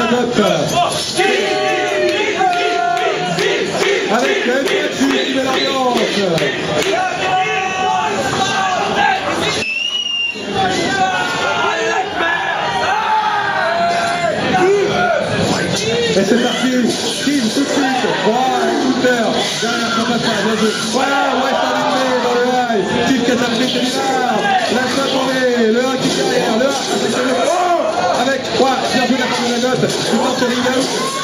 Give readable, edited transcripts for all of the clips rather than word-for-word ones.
Dagotte. Avec Mathieu qui met l'ambiance. Et c'est parti, Kim tout de suite, voilà, Coulter, derrière son passage, bien joué. Voilà, West arrivé dans le high, Kim qui a tapé Télimard, laisse tomber, le 1 qui est derrière, le 1 avec le 2, oh avec 3, bien joué la part de Dagotte, tout en série là.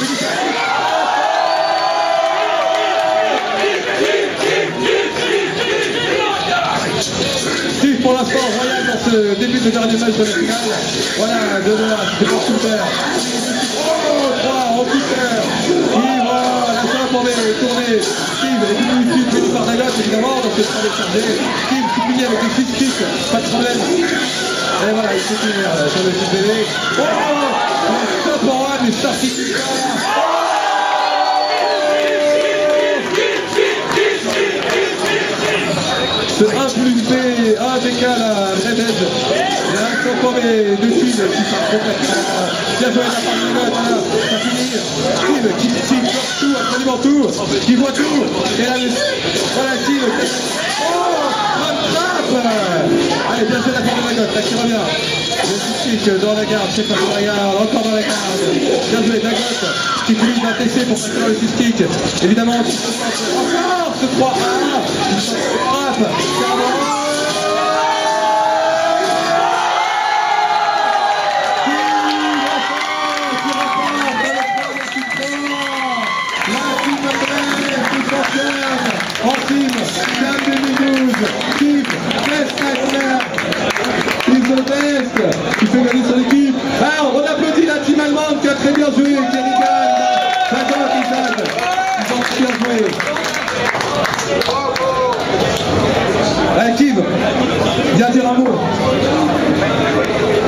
Steve pour l'instant royal dans ce début de dernier match de la finale. Voilà, 2-2, c'est pour Coulter. Oh, 3, en Coulter. Steve, la seule pour les tournées. Steve est venu ici par Dagotte évidemment, donc c'est très chargé. Steve qui finit avec les 6 kicks, pas de problème. Et voilà, il faut finir sur le site télé. Oh, stop pour one, mais start kick. Ce 1 plus B, 1 décal à Redhead. Et là, c'est encore les deux filles qui sont complètement bien jouées de la part de Dagotte. Voilà, ça finit. Steve qui voit tout, absolument tout. Qui voit tout. Et là, voilà Steve. Oh, un trap. Allez, bien joué de la part de Dagotte, là qui revient. Le kick dans la garde, c'est pas dans la garde, encore dans la garde. Bien joué Dagotte qui finit d'un TC pour passer dans le 6 kick. Évidemment, encore ce 3-1. Frappe. En team, Dame 2012, Steve, Best Master, Steve the Best, qui fait gagner son équipe. Alors, on applaudit la team allemande qui a très bien joué, Kenny Gann, Dagotte, Isaac, ils ont bien joué. Allez, Kim, viens dire un mot.